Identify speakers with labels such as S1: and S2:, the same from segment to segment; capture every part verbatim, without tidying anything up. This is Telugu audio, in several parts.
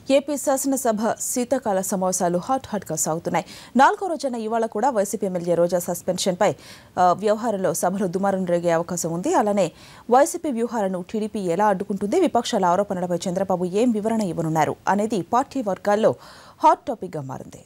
S1: ఏపీ శాసనసభ శీతాకాల సమావేశాలు హాట్ హాట్ గా సాగుతున్నాయి. నాలుగో రోజున ఇవాళ కూడా వైసీపీ ఎమ్మెల్యే రోజా సస్పెన్షన్ పై వ్యవహారంలో సభలో దుమారం రేగే అవకాశం ఉంది. అలానే వైసీపీ వ్యూహాలను టీడీపీ ఎలా అడ్డుకుంటుంది, విపక్షాల ఆరోపణలపై చంద్రబాబు ఏం వివరణ ఇవ్వనున్నారు అనేది పార్టీ వర్గాల్లో హాట్ టాపిక్ గా మారింది.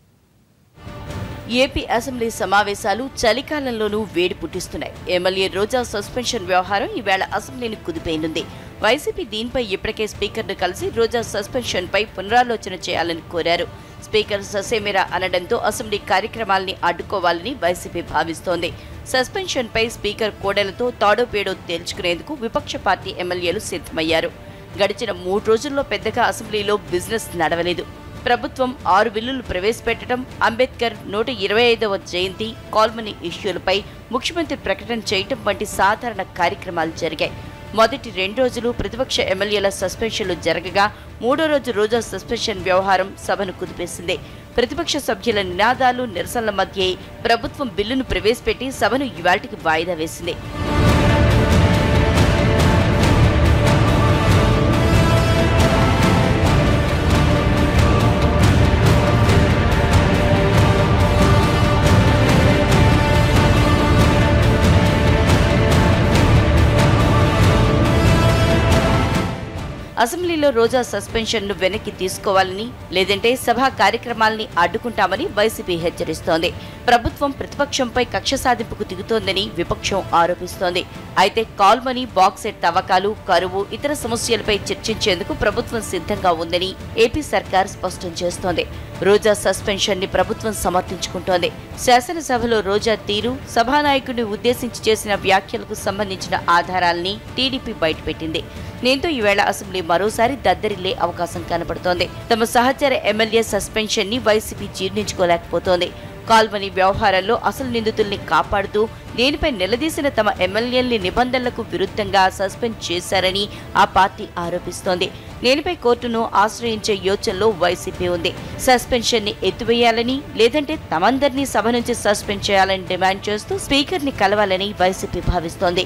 S2: ఏపీ అసెంబ్లీ సమావేశాలు చలికాలంలోనూ వేడి పుట్టిస్తున్నాయి. ఎమ్మెల్యే రోజా సస్పెన్షన్ వ్యవహారం ఈవేళ అసెంబ్లీని కుదిపేయనుంది. వైసీపీ దీనిపై ఇప్పటికే స్పీకర్ను కలిసి రోజా సస్పెన్షన్ పై పునరాలోచన చేయాలని కోరారు. స్పీకర్ ససేమిరా అనడంతో అసెంబ్లీ కార్యక్రమాల్ని అడ్డుకోవాలని వైసీపీ భావిస్తోంది. సస్పెన్షన్ పై స్పీకర్ కోడెలతో తాడో పేడో తేల్చుకునేందుకు విపక్ష పార్టీ ఎమ్మెల్యేలు సిద్ధమయ్యారు. గడిచిన మూడు రోజుల్లో పెద్దగా అసెంబ్లీలో బిజినెస్ నడవలేదు. ప్రభుత్వం ఆరు బిల్లులు ప్రవేశపెట్టడం, అంబేద్కర్ నూట ఇరవై ఐదవ జయంతి, కాల్మనీ ఇష్యూలపై ముఖ్యమంత్రి ప్రకటన చేయటం వంటి సాధారణ కార్యక్రమాలు జరిగాయి. మొదటి రెండు రోజులు ప్రతిపక్ష ఎమ్మెల్యేల సస్పెన్షన్లు జరగగా మూడో రోజు రోజా సస్పెన్షన్ వ్యవహారం సభను కుదిపేసింది. ప్రతిపక్ష సభ్యుల నినాదాలు, నిరసనల మధ్యే ప్రభుత్వం బిల్లును ప్రవేశపెట్టి సభను ఇవాళ్టికి వాయిదా వేసింది. అసెంబ్లీలో రోజా సస్పెన్షన్ ను వెనక్కి తీసుకోవాలని, లేదంటే సభా కార్యక్రమాల్ని అడ్డుకుంటామని వైసీపీ హెచ్చరిస్తోంది. ప్రభుత్వం ప్రతిపక్షంపై కక్ష సాధింపుకు దిగుతోందని విపక్షం ఆరోపిస్తోంది. అయితే కాల్మనీ, బాక్సెట్ తవ్వకాలు, కరువు, ఇతర సమస్యలపై చర్చించేందుకు ప్రభుత్వం సిద్ధంగా ఉందని ఏపీ సర్కార్ స్పష్టం చేస్తోంది. రోజా సస్పెన్షన్ ని ప్రభుత్వం సమర్థించుకుంటోంది. శాసనసభలో రోజా తీరు, సభానాయకుడిని ఉద్దేశించి చేసిన వ్యాఖ్యలకు సంబంధించిన ఆధారాల్ని టీడీపీ బయటపెట్టింది. దీంతో ఈవేళ అసెంబ్లీ మరోసారి దద్దరిల్లే అవకాశం కనబడుతోంది. తమ సహచర ఎమ్మెల్యే సస్పెన్షన్ ని వైసీపీ జీర్ణించుకోలేకపోతోంది. కాల్మనీ వ్యవహారంలో అసలు నిందితుల్ని కాపాడుతూ దీనిపై నిలదీసిన తమ ఎమ్మెల్యేల్ని నిబంధనలకు విరుద్ధంగా సస్పెండ్ చేశారని ఆ పార్టీ ఆరోపిస్తోంది. దీనిపై కోర్టును ఆశ్రయించే యోచనలో వైసీపీ ఉంది. సస్పెన్షన్ ని ఎత్తివేయాలని, లేదంటే తమందరినీ సభ నుంచి సస్పెండ్ చేయాలని డిమాండ్ చేస్తూ స్పీకర్ ని కలవాలని వైసీపీ భావిస్తోంది.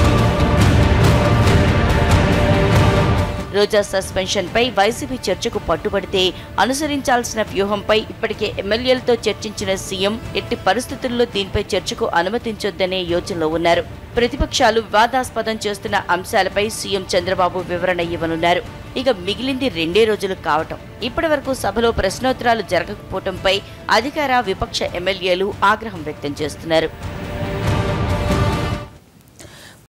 S2: రోజా సస్పెన్షన్ పై వైసీపీ చర్చకు పట్టుబడితే అనుసరించాల్సిన వ్యూహంపై ఇప్పటికే ఎమ్మెల్యేలతో చర్చించిన సీఎం ఎట్టి పరిస్థితుల్లో దీనిపై చర్చకు అనుమతించొద్దనే యోచనలో ఉన్నారు. ప్రతిపక్షాలు వివాదాస్పదం చేస్తున్న అంశాలపై సీఎం చంద్రబాబు వివరణ ఇవ్వనున్నారు. ఇక మిగిలింది రెండే రోజులు కావటం. ఇప్పటి వరకు సభలో ప్రశ్నోత్తరాలు జరగకపోవడంపై అధికార, విపక్ష ఎమ్మెల్యేలు ఆగ్రహం వ్యక్తం చేస్తున్నారు.